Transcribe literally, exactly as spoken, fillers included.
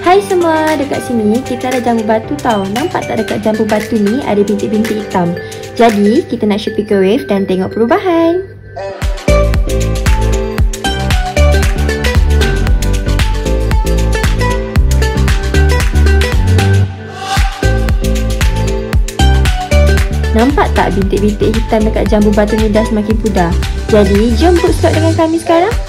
Hai semua, dekat sini kita ada jambu batu tau. Nampak tak dekat jambu batu ni ada bintik-bintik hitam. Jadi kita nak shoot microwave dan tengok perubahan. Nampak tak bintik-bintik hitam dekat jambu batu ni dah semakin pudar. Jadi jom book slot dengan kami sekarang.